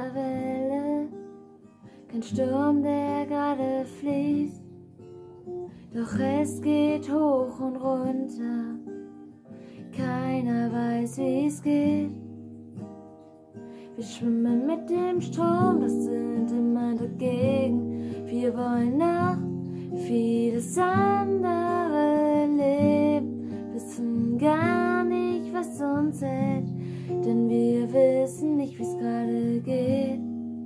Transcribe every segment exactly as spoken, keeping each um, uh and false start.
einer Welle, kein Sturm, der gerade fließt, doch es geht hoch und runter, keiner weiß, wie es geht. Wir schwimmen mit dem Strom, das sind immer dagegen. Wir wollen nach vieles andere leben, wissen gar nicht, was uns hält, denn wir wissen nicht, wie es gerade geht.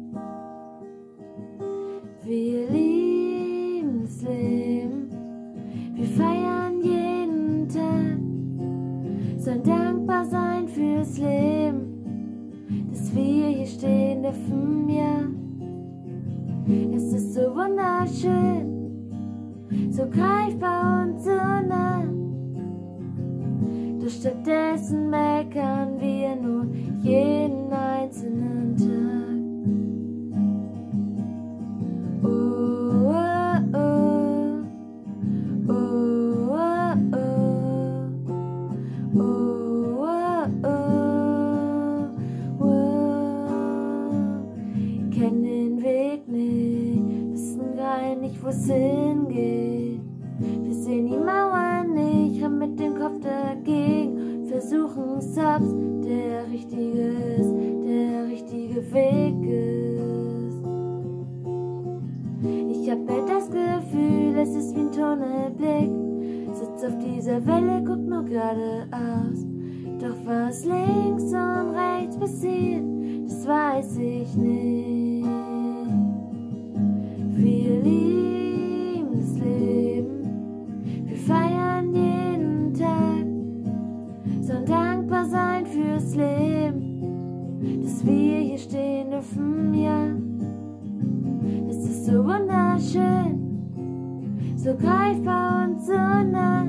Wir lieben das Leben, wir feiern jeden Tag, sollen dankbar sein fürs Leben, dass wir hier stehen dürfen, ja. Es ist so wunderschön, so greifbar und so nah, doch stattdessen meckern wir nur jeden einzelnen Tag. Oh, oh, oh, oh, oh, oh, oh, oh, oh. Kennen den Weg nicht, wissen gar nicht, wo es hingeht. Wir sehen die Mauern nicht, rennen mit dem Kopf dagegen, versuchen es, ob's der richtige ist, der richtige Weg ist. Ich hab halt das Gefühl, es ist wie ein Tunnelblick, sitz auf dieser Welle, guck nur geradeaus, doch was links und rechts passiert, das weiß ich nicht. Wir lieben das Leben, wir feiern jeden Tag, sollen dankbar sein fürs Leben, dass wir hier stehen dürfen, ja. Es ist so wunderschön, so greifbar und so nah,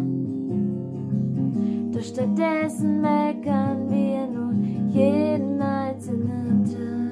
doch stattdessen meckern wir nur jeden einzelnen Tag.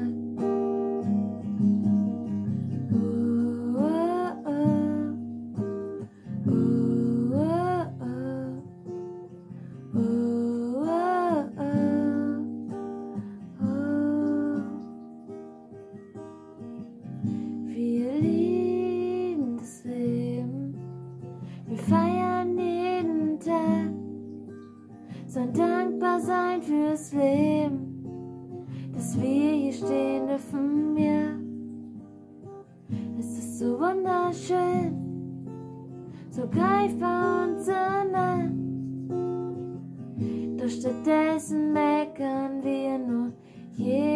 Wir lieben das Leben, wir feiern jeden Tag, sollen dankbar sein fürs Leben, dass wir hier stehen dürfen, ja. Es ist so wunderschön, so greifbar und so nah, doch stattdessen meckern wir nur jeden